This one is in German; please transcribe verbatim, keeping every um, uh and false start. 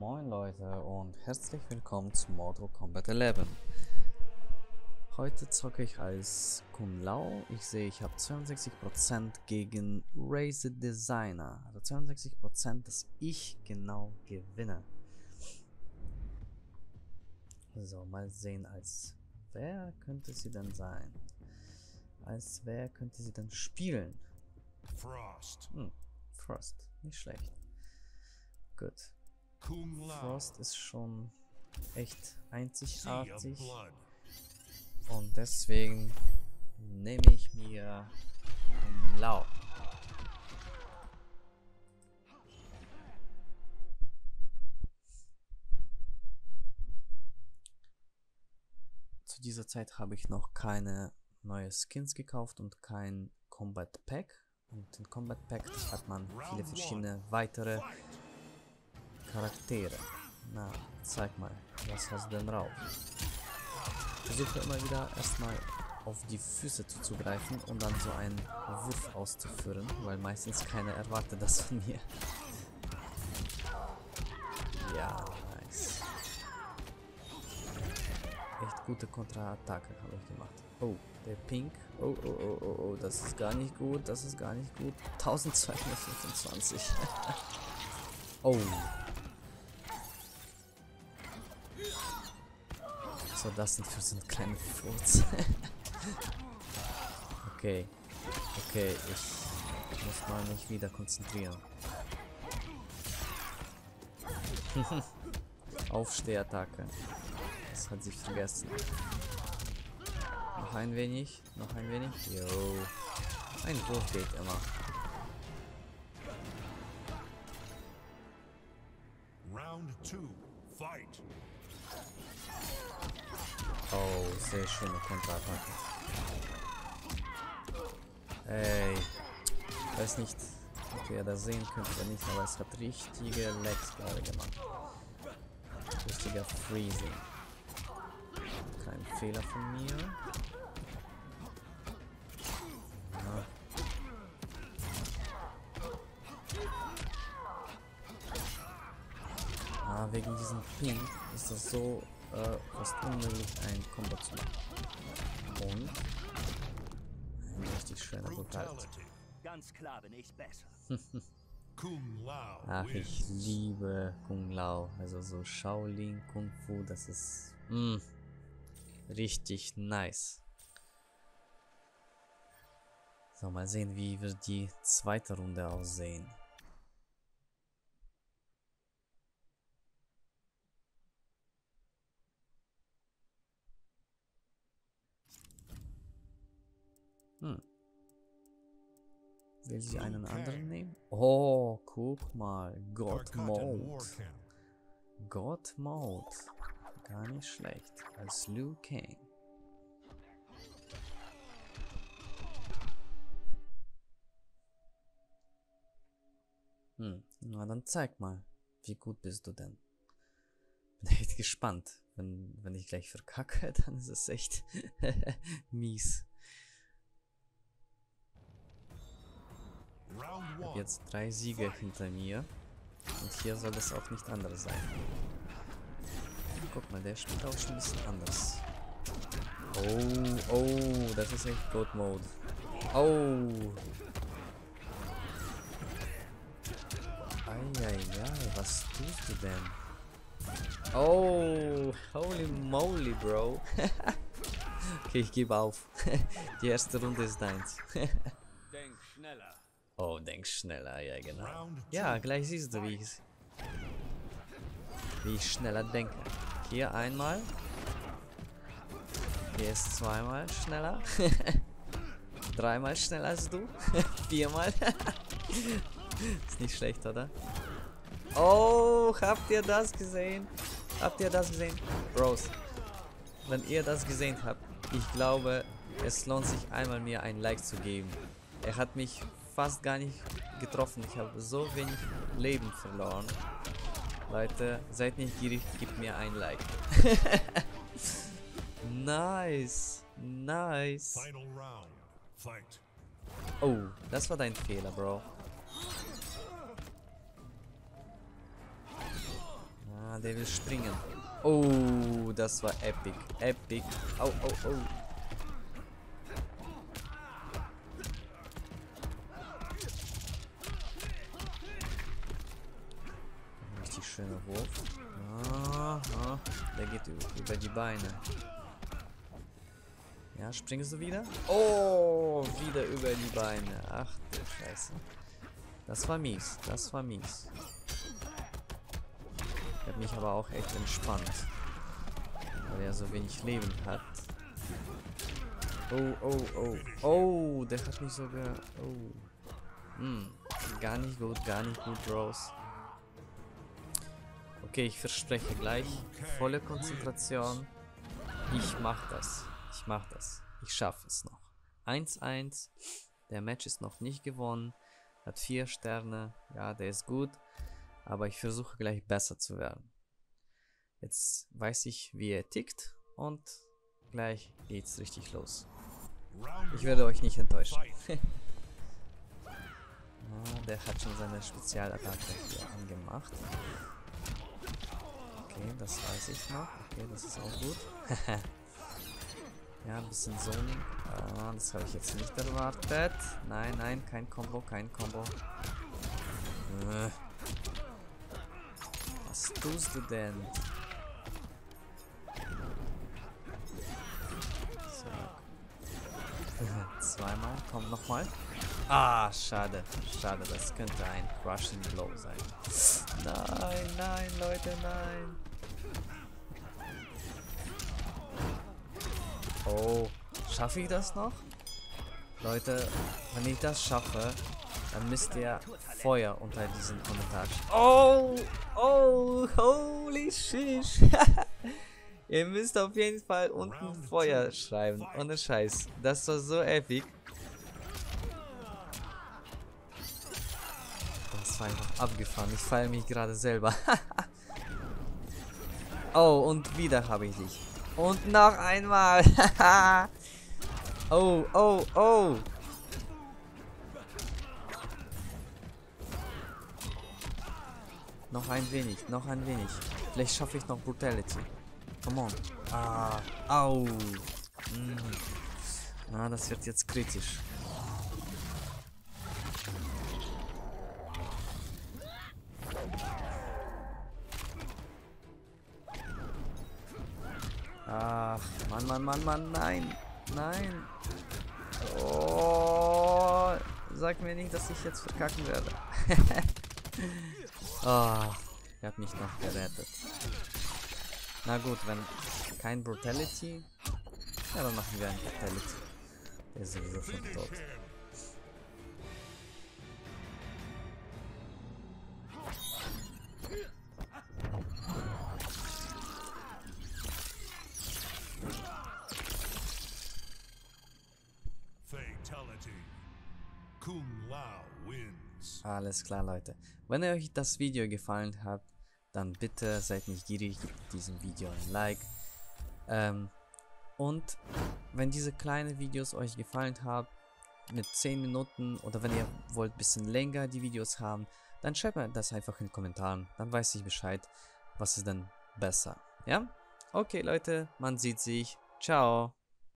Moin Leute und herzlich willkommen zu Mortal Kombat elf. Heute zocke ich als Kung Lao. Ich sehe, ich habe zweiundsechzig Prozent gegen Raise Designer. Also zweiundsechzig Prozent, dass ich genau gewinne. So, mal sehen, als wer könnte sie denn sein? Als wer könnte sie denn spielen? Frost. Hm, Frost, nicht schlecht. Gut. Kung Lao. Frost ist schon echt Sea of einzigartig Blood. und deswegen nehme ich mir Kung Lao. Zu dieser Zeit habe ich noch keine neue Skins gekauft und kein Combat Pack. Und in Combat Pack hat man viele verschiedene weitere Charaktere. Na, zeig mal, was hast du denn drauf? Ich versuche immer wieder erstmal auf die Füße zuzugreifen und dann so einen Wurf auszuführen, weil meistens keiner erwartet das von mir. Ja, nice. Echt gute Kontraattacke habe ich gemacht. Oh, der Pink. Oh, oh, oh, oh, oh, das ist gar nicht gut, das ist gar nicht gut. eintausendzweihundertfünfundzwanzig. Oh. So, das sind für so eine kleine Furz. Okay. Okay, ich muss mal mich wieder konzentrieren. Aufstehattacke. Das hat sich vergessen. Noch ein wenig, noch ein wenig. Jo. Ein Wurf geht immer. Round two. Fight. Oh, sehr schöne Konterattacke. Ey. Ich weiß nicht, ob ihr das sehen könnt oder nicht, aber es hat richtige Legs gerade gemacht. Richtiger Freezing. Kein Fehler von mir. Ja. Ah, wegen diesem Ping ist das so äh, fast unmöglich, ein Combo zu machen. Und ein richtig schöner Brutal. Brutality. Ganz klar bin ich besser. Kung Lao Ach, ich wins. liebe Kung Lao. Also so Shaolin Kung Fu, das ist mm, richtig nice. So, mal sehen, wie wird die zweite Runde aussehen. Hm. Will sie einen anderen nehmen? Oh, guck mal. God Darkatan Mode. Warcam. God Mode. Gar nicht schlecht. Als Liu Kang. Hm, na dann zeig mal. Wie gut bist du denn? Bin echt gespannt. Wenn, wenn ich gleich verkacke, dann ist es echt mies. Round Ich habe one. jetzt drei Siege hinter mir. Und hier soll das auch nicht anders sein. Guck mal, der spielt auch schon ein bisschen anders. Oh, oh, das ist echt God Mode. Oh. Eieiei, was tust du denn? Oh, holy moly, Bro. Okay, ich gebe auf. Die erste Runde ist deins. Denk schneller. Oh, denk schneller, ja genau. Round two. Ja, gleich siehst du, wie ich, wie ich schneller denke. Hier einmal. Hier ist zweimal schneller. Dreimal schneller als du. Viermal. Ist nicht schlecht, oder? Oh, habt ihr das gesehen? Habt ihr das gesehen? Bros, wenn ihr das gesehen habt, ich glaube, es lohnt sich einmal mir ein Like zu geben. Er hat mich fast gar nicht getroffen. Ich habe so wenig Leben verloren. Leute, seid nicht gierig, gebt mir ein Like. Nice. Nice. Final round. Fight. Oh, das war dein Fehler, Bro. der will springen. Oh, das war epic. Epic. Au, au, au. Richtig schöner Wurf. Ah, ah. Der geht über die Beine. Ja, springst du wieder? Oh, wieder über die Beine. Ach du Scheiße. Das war mies. Das war mies. Ich habe mich aber auch echt entspannt. Weil er so wenig Leben hat. Oh, oh, oh. Oh, der hat mich sogar... Oh. Hm. Gar nicht gut, gar nicht gut, Rose. Okay, ich verspreche gleich. Volle Konzentration. Ich mach das. Ich mach das. Ich schaffe es noch. eins eins. Der Match ist noch nicht gewonnen. Hat vier Sterne. Ja, der ist gut. Aber ich versuche gleich besser zu werden. Jetzt weiß ich, wie er tickt. Und gleich geht's richtig los. Ich werde euch nicht enttäuschen. Ja, der hat schon seine Spezialattacke hier angemacht. Okay, das weiß ich noch. Okay, das ist auch gut. Ja, ein bisschen Zoning. Ah, das habe ich jetzt nicht erwartet. Nein, nein, kein Combo, kein Combo. Äh. Was tust du denn? So. Zweimal, komm nochmal. Ah, schade. Schade, das könnte ein Crushing Blow sein. Nein, nein, Leute, nein. Oh, schaffe ich das noch? Leute, wenn ich das schaffe, dann müsst ihr Feuer unter diesen Kommentar schreiben. Oh, oh, holy shit. Ihr müsst auf jeden Fall unten Feuer schreiben. Ohne Scheiß. Das war so epic. Das war einfach abgefahren. Ich feiere mich gerade selber. Oh, und wieder habe ich dich. Und noch einmal. Oh, oh, oh. Noch ein wenig, noch ein wenig. Vielleicht schaffe ich noch Brutality. Come on. Ah, au. Mm. Na, das wird jetzt kritisch. Ach, Mann, Mann, Mann, Mann, nein. Nein. Oh, sag mir nicht, dass ich jetzt verkacken werde. Oh, er hat mich noch gerettet. Na gut, wenn kein Brutality, ja, dann machen wir ein Brutality. Der ist sowieso schon tot. Fatality. Kung Lao wins. Alles klar, Leute. Wenn euch das Video gefallen hat, dann bitte seid nicht gierig, gebt diesem Video ein Like. Ähm, und wenn diese kleinen Videos euch gefallen haben, mit zehn Minuten oder wenn ihr wollt ein bisschen länger die Videos haben, dann schreibt mir das einfach in den Kommentaren. Dann weiß ich Bescheid, was ist denn besser. Ja? Okay, Leute, man sieht sich. Ciao.